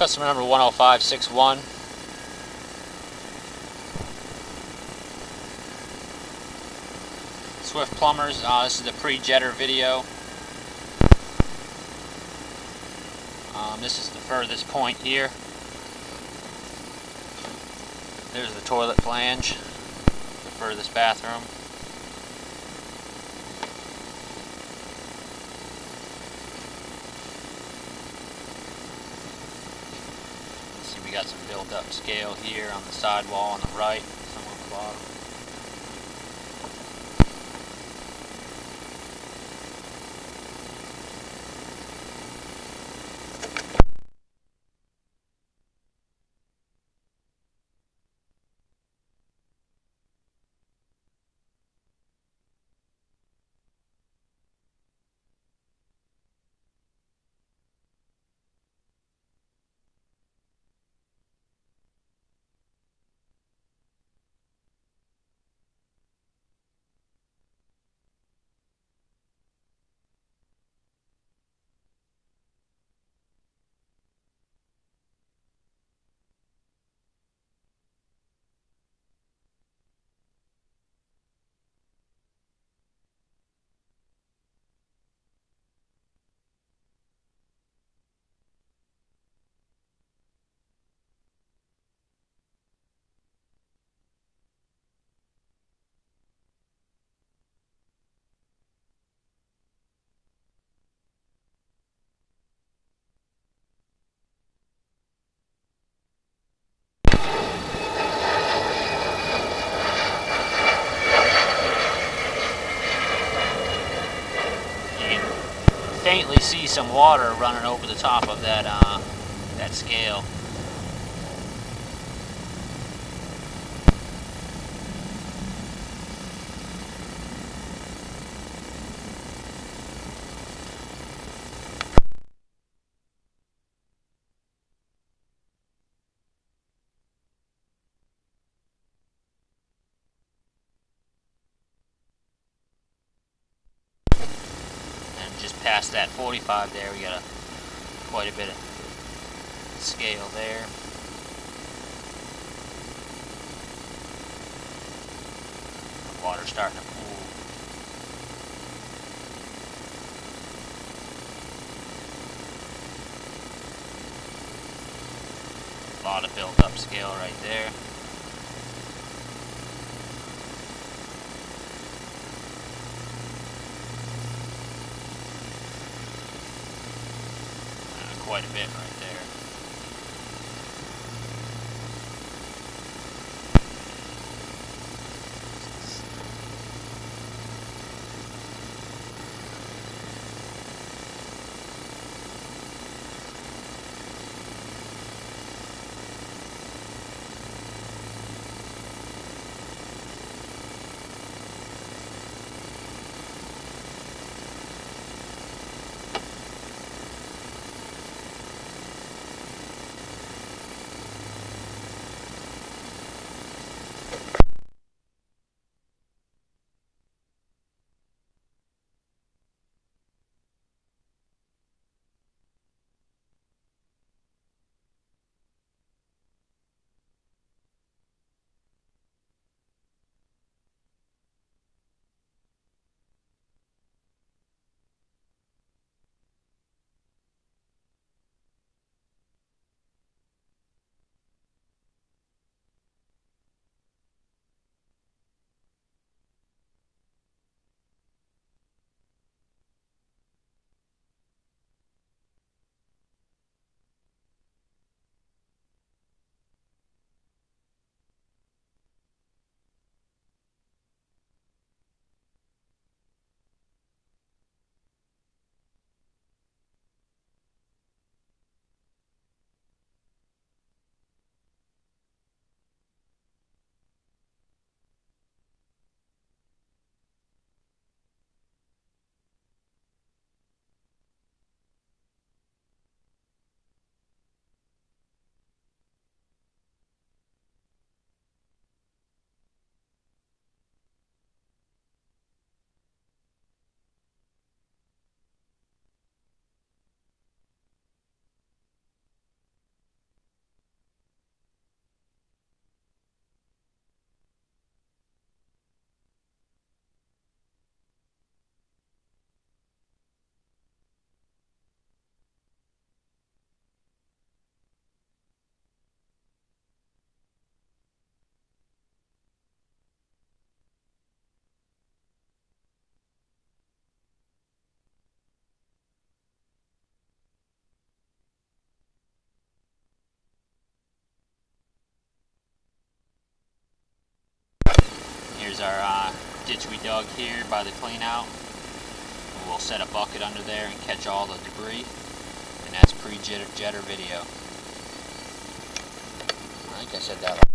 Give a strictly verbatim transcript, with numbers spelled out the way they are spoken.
Customer number one oh five six one. Swift Plumbers. Uh, this is the pre-jetter video. Um, this is the furthest point here. There's the toilet flange, the furthest bathroom. See, we got some build-up scale here on the sidewall on the right, some on the bottom. Faintly see some water running over the top of that uh, that scale. Just past that forty-five there, we got a quite a bit of scale there. The water's starting to pool. A lot of built up scale right there. Quite a bit right there. is our uh, ditch we dug here by the clean out. We'll set a bucket under there and catch all the debris. And that's pre-jetter video. I think I said that